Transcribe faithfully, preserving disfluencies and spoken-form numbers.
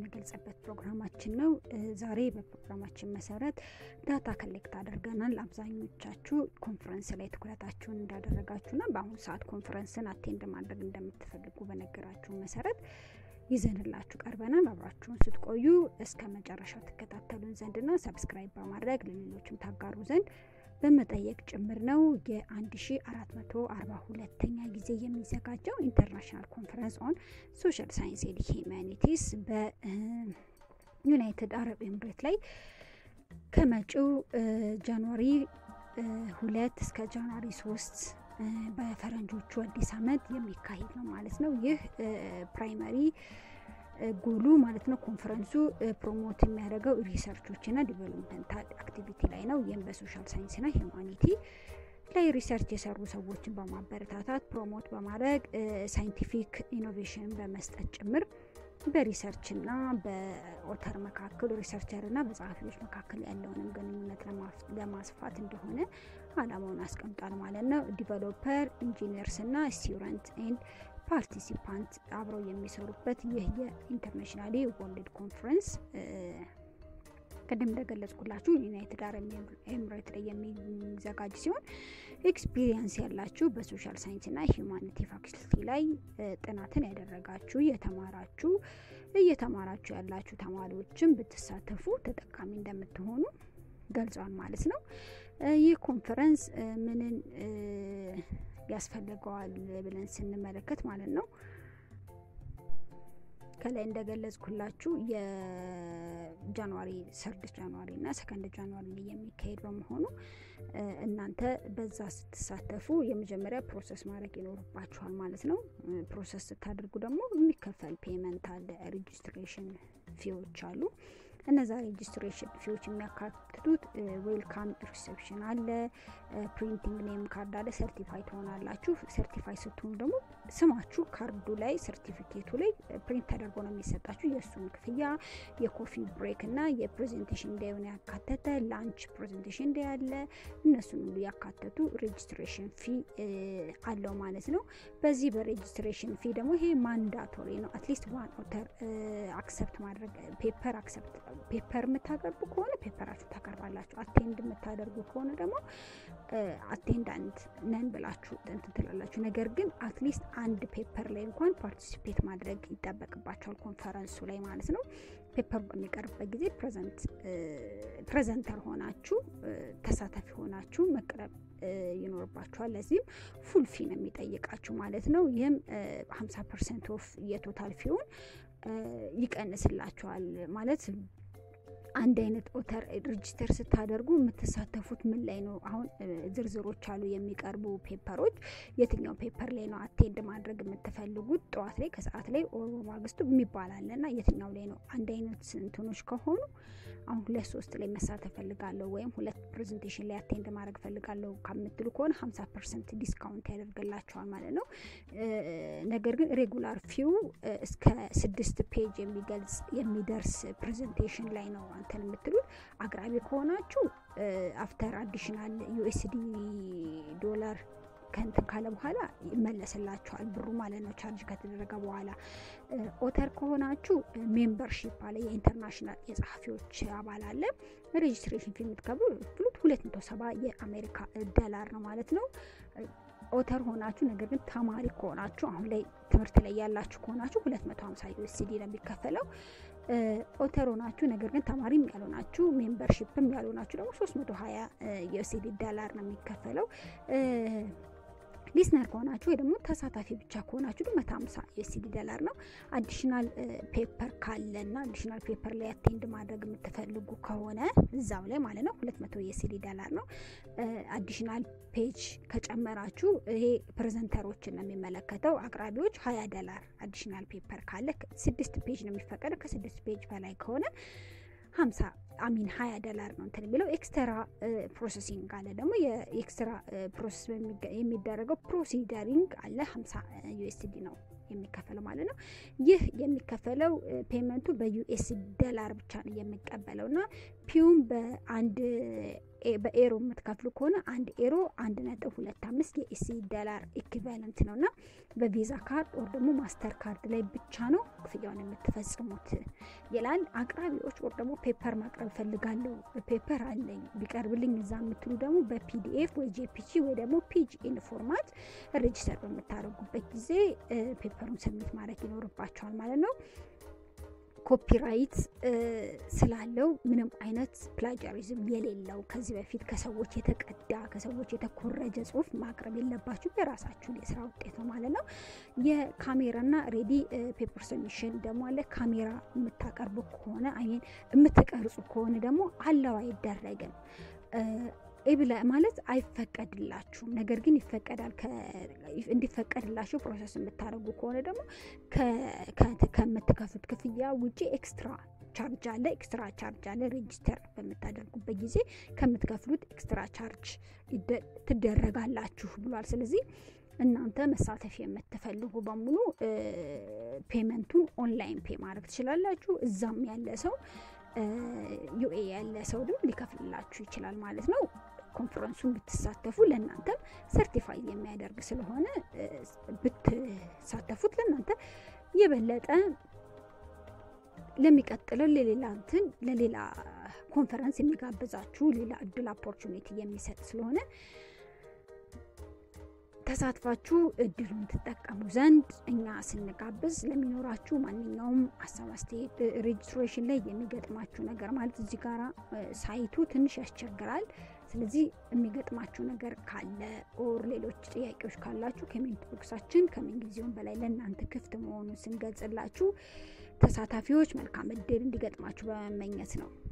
የምንገልጽበት ፕሮግራማችን ነው። ዛሬ በፕሮግራማችን መሰረት ዳታ ኮሌክት አድርገናል። አብዛኞቻችሁ ኮንፈረንስ ላይ ትኩረታችሁን እንዳደረጋችሁና በአሁኑ ሰዓት ኮንፈረንስን አቴንድ ማድረግ እንደምትፈልጉ በነገራችሁ መሰረት ይዘንላችሁ ቀርበናል። አብራችሁን ስትቆዩ እስከ መጨረሻው ተከታተሉን ዘንድና ሰብስክራይብ በማድረግ ለሌሎችም ታጋሩ ዘንድ በመጠየቅ ጭምር ነው። የ1442ኛ ጊዜ የሚዘጋጀው ኢንተርናሽናል ኮንፈረንስ ኦን ሶሻል ሳይንስ ኤንድ ሂዩማኒቲስ በዩናይትድ አረብ ኤምሬት ላይ ከመጪው ጃንዋሪ ሁለት እስከ ጃንዋሪ ሶስት በፈረንጆቹ አዲስ አመት የሚካሄድ ነው ማለት ነው። ይህ ፕራይመሪ ጎሉ ማለት ነው ኮንፈረንሱ ፕሮሞት የሚያደርገው ሪሰርቾችና ዲቨሎፕመንታል አክቲቪቲ ላይ ነው። ይህም በሶሻል ሳይንስና ሂዩማኒቲ ላይ ሪሰርች የሰሩ ሰዎችን በማበረታታት ፕሮሞት በማድረግ ሳይንቲፊክ ኢኖቬሽን በመስጠት ጭምር በሪሰርችና በኦተር መካከል ሪሰርቸርና በጸሐፊዎች መካከል ያለውን ግንኙነት ለማስፋት እንደሆነ አላማውን አስቀምጧል ማለት ነው። ዲቨሎፐር ኢንጂነርስና ስቱደንት ኤንድ ፓርቲሲፓንት አብረው የሚሰሩበት ይህ የኢንተርናሽናል ወርልድ ኮንፈረንስ ቀደም እንደገለጽኩላችሁ ዩናይትድ አረብ ኤምሬት ላይ የሚዘጋጅ ሲሆን ኤክስፒሪየንስ ያላችሁ በሶሻል ሳይንስና ሂዩማኒቲ ፋክልቲ ላይ ጥናትን ያደረጋችሁ የተማራችሁ እየተማራችሁ ያላችሁ ተማሪዎችን ብትሳተፉ ተጠቃሚ እንደምትሆኑ ገልጿል ማለት ነው። ይህ ኮንፈረንስ ምንን ያስፈልገዋል ብለን ስንመለከት ማለት ነው ከላይ እንደገለጽኩላችሁ የጃንዋሪ ሰርድ ጃንዋሪ እና ሰከንድ ጃንዋሪ ላይ የሚካሄድ በመሆኑ እናንተ በዛ ስትሳተፉ የመጀመሪያ ፕሮሰስ ማድረግ ይኖርባችኋል ማለት ነው። ፕሮሰስ ስታደርጉ ደግሞ የሚከፈል ፔመንት አለ፣ ሬጂስትሬሽን ፊዎች አሉ። እነዛ ሬጂስትሬሽን ፊዎች የሚያካትቱት ዌልካም ሪሴፕሽን አለ፣ ፕሪንቲንግ ኔም ካርድ አለ፣ ሰርቲፋይ ትሆናላችሁ። ሰርቲፋይ ስትሆኑ ደግሞ ስማችሁ ካርዱ ላይ ሰርቲፊኬቱ ላይ ፕሪንት ተደርጎ ነው የሚሰጣችሁ። የሱን ክፍያ የኮፊ ብሬክ እና የፕሬዘንቴሽን ዴይን ያካተተ ላንች ፕሬዘንቴሽን ዴይ አለ። እነሱን ሁሉ ያካተቱ ሬጂስትሬሽን ፊ አለው ማለት ነው። በዚህ በሬጂስትሬሽን ፊ ደግሞ ይሄ ማንዳቶሪ ነው። አትሊስት ዋን ኦተር አክሰፕት ማድረግ ፔፐር አክሰፕት ፔፐር የምታቀርቡ ከሆነ ፔፐራችሁ ታቀርባላችሁ። አቴንድ የምታደርጉ ከሆነ ደግሞ አቴንዳንት ነን ብላችሁ እንትን ትላላችሁ። ነገር ግን አትሊስት አንድ ፔፐር ላይ እንኳን ፓርቲሲፔት ማድረግ ይጠበቅባችኋል ኮንፈረንሱ ላይ ማለት ነው። ፔፐር በሚቀርብበት ጊዜ ፕሬዘንት ፕሬዘንተር ሆናችሁ ተሳታፊ ሆናችሁ መቅረብ ይኖርባችኋል። ለዚህም ፉል ፊ ነው የሚጠይቃችሁ ማለት ነው። ይህም ሀምሳ ፐርሰንት ኦፍ የቶታል ፊውን ይቀንስላችኋል ማለት አንድ አይነት ኦተር ሬጂስተር ስታደርጉ የምትሳተፉት ምን ላይ ነው? አሁን ዝርዝሮች አሉ የሚቀርቡ ፔፐሮች። የትኛው ፔፐር ላይ ነው አቴንድ ማድረግ የምትፈልጉት? ጠዋት ላይ፣ ከሰዓት ላይ፣ ኦር ማግስቱ የሚባል አለና የትኛው ላይ ነው? አንድ አይነት እንትኖች ከሆኑ አሁን ሁለት ሶስት ላይ መሳተፍ ፈልጋለሁ ወይም ሁለት ፕሬዘንቴሽን ላይ አቴንድ ማድረግ ፈልጋለሁ ከምትሉ ከሆነ ሀምሳ ፐርሰንት ዲስካውንት ያደርግላችኋል ማለት ነው። ነገር ግን ሬጉላር ፊው እስከ ስድስት ፔጅ የሚገልጽ የሚደርስ ፕሬዘንቴሽን ላይ ነው አንተን የምትሉት። አቅራቢ ከሆናችሁ አፍተር አዲሽናል ዩኤስዲ ዶላር ከንተ ካለ በኋላ ይመለስላችኋል ብሩ ማለት ነው ቻርጅ ከተደረገ በኋላ። ኦተር ከሆናችሁ ሜምበርሺፕ አለ፣ የኢንተርናሽናል የጸሐፊዎች አባል አለ። ሬጂስትሬሽን ፊ የምትከፍሉት ሁለት መቶ ሰባ የአሜሪካ ዶላር ነው ማለት ነው። ኦተር ሆናችሁ ነገር ግን ተማሪ ከሆናችሁ አሁን ላይ ትምህርት ላይ ያላችሁ ከሆናችሁ ሁለት መቶ ሀምሳ ዩኤስዲ ነው የሚከፈለው። ኦተር ሆናችሁ ነገር ግን ተማሪም ያልሆናችሁ ሜምበርሺፕም ያልሆናችሁ ደግሞ ሶስት መቶ ሀያ ዩኤስዲ ዶላር ነው የሚከፈለው። ሊስነር ከሆናችሁ ወይ ደግሞ ተሳታፊ ብቻ ከሆናችሁ ደግሞ መቶ ሀምሳ ዩኤስዲ ዶላር ነው። አዲሽናል ፔፐር ካለና አዲሽናል ፔፐር ላይ አቴንድ ማድረግ የምትፈልጉ ከሆነ እዛው ላይ ማለት ነው ሁለት መቶ ዩኤስዲ ዶላር ነው። አዲሽናል ፔጅ ከጨመራችሁ ይሄ ፕሬዘንተሮችን ነው የሚመለከተው። አቅራቢዎች ሀያ ዶላር አዲሽናል ፔፐር ካለ ስድስት ፔጅ ነው የሚፈቀደው። ከስድስት ፔጅ በላይ ከሆነ ሀምሳ አሚን ሀያ ዶላር ነው እንትን የሚለው። ኤክስትራ ፕሮሰሲንግ አለ ደግሞ የኤክስትራ ፕሮሰስ የሚደረገው ፕሮሲደሪንግ አለ ሀምሳ ዩኤስዲ ነው የሚከፈለው ማለት ነው። ይህ የሚከፈለው ፔመንቱ በዩኤስ ዶላር ብቻ ነው የሚቀበለውና ፒውም በአንድ በኤሮ የምትከፍሉ ከሆነ አንድ ኤሮ አንድ ነጥብ ሁለት አምስት የኤሲ ዶላር ኢኩቫለንት ነውና በቪዛ ካርድ ወር ደግሞ ማስተር ካርድ ላይ ብቻ ነው ክፍያውን የምትፈጽሙት ይላል። አቅራቢዎች ወር ደግሞ ፔፐር ማቅረብ ፈልጋለሁ ፔፐር አለኝ ቢቀርብልኝ እዛ የምትሉ ደግሞ በፒዲኤፍ ወይ ጄፒጂ ወይ ደግሞ ፒጂኤን ፎርማት ሬጂስተር በምታደርጉበት ጊዜ ፔፐሩን ሰብሚት ማድረግ ይኖርባቸዋል ማለት ነው። ኮፒራይት ስላለው ምንም አይነት ፕላጃሪዝም የሌለው ከዚህ በፊት ከሰዎች የተቀዳ ከሰዎች የተኮረጀ ጽሁፍ ማቅረብ የለባችሁ የራሳችሁ የስራ ውጤት ነው ማለት ነው። የካሜራና ሬዲ ፔፐር ሰብሚሽን ደግሞ አለ። ካሜራ የምታቀርቡ ከሆነ አይን የምትቀርጹ ከሆነ ደግሞ አለው አይደረግም ኢብላ ማለት አይፈቀድላችሁም። ነገር ግን ይፈቀዳል እንዲፈቀድላችሁ ፕሮሰስ የምታደርጉ ከሆነ ደግሞ ከምትከፍሉት ክፍያ ውጪ ኤክስትራ ቻርጅ አለ ኤክስትራ ቻርጅ አለ ሬጂስተር በምታደርጉበት ጊዜ ከምትከፍሉት ኤክስትራ ቻርጅ ትደረጋላችሁ ብሏል። ስለዚህ እናንተ መሳተፍ የምትፈልጉ በሙሉ ፔመንቱን ኦንላይን ፔ ማድረግ ትችላላችሁ። እዛም ያለ ሰው ዩኤ ያለ ሰው ደግሞ ሊከፍልላችሁ ይችላል ማለት ነው። ኮንፈረንሱን ብትሳተፉ ለእናንተ ሰርቲፋይ የሚያደርግ ስለሆነ ብትሳተፉት ለእናንተ የበለጠ ለሚቀጥለው ለሌላ እንትን ለሌላ ኮንፈረንስ የሚጋብዛችሁ ሌላ እድል ኦፖርቹኒቲ የሚሰጥ ስለሆነ ተሳትፋችሁ እድሉን ተጠቀሙ ዘንድ እኛ ስንጋብዝ ለሚኖራችሁ ማንኛውም ሀሳብ አስተያየት ሬጅስትሬሽን ላይ የሚገጥማችሁ ነገር ማለት እዚህ ጋራ ሳይቱ ትንሽ ያስቸግራል። ስለዚህ የሚገጥማችሁ ነገር ካለ ኦር ሌሎች ጥያቄዎች ካላችሁ ኮሜንት ቦክሳችን ከመንጊዜውም በላይ ለእናንተ ክፍት መሆኑን ስንገልጽላችሁ ተሳታፊዎች መልካም እድል እንዲገጥማችሁ በመመኘት ነው።